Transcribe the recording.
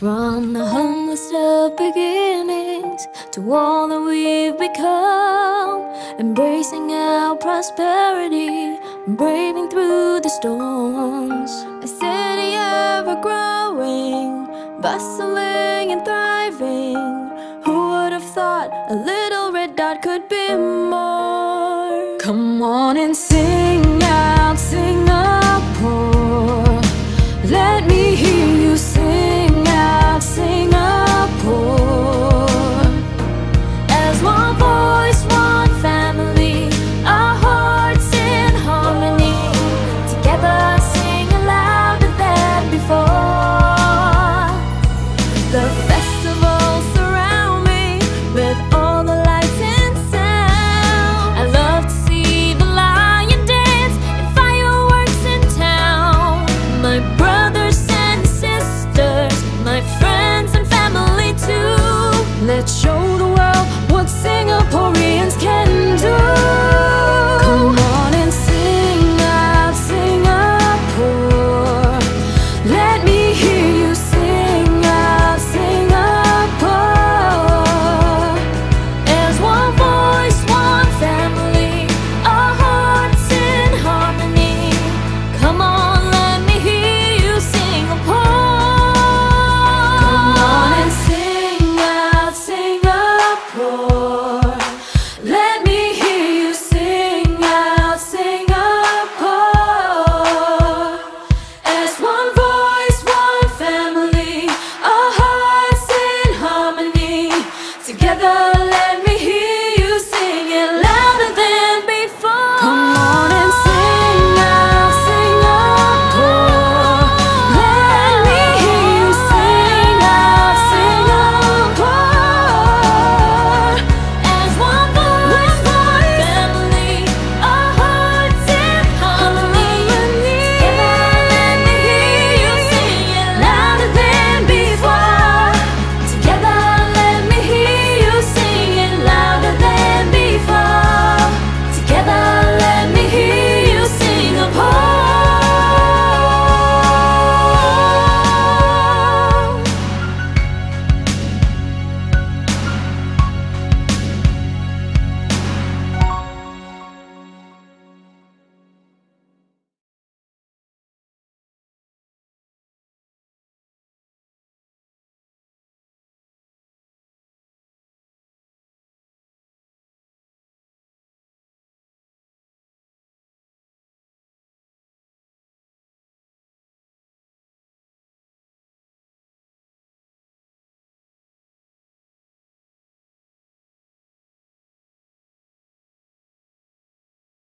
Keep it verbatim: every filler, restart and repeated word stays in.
From the humblest of beginnings to all that we've become, embracing our prosperity, braving through the storms. A city ever growing, bustling and thriving. Who would have thought a little red dot could be more? Come on and sing out, Singapore. Let me hear you sing out, Singapore. As one voice, one family, our hearts in harmony. Together singing louder than before. The festivals surround me with all the lights and sound. I love to see the lion dance and fireworks in town. My brothers and sisters, my friends and family too. Let's show the world what Singaporeans can do. Come on and sing out, Singapore. Let me hear you sing out, Singapore. As one voice, one family, our hearts in harmony. Come on, let me hear you, Singapore. Come on and sing out, Singapore. Let me hear you sing out, Singapore. As one voice, one family, our hearts in harmony. Together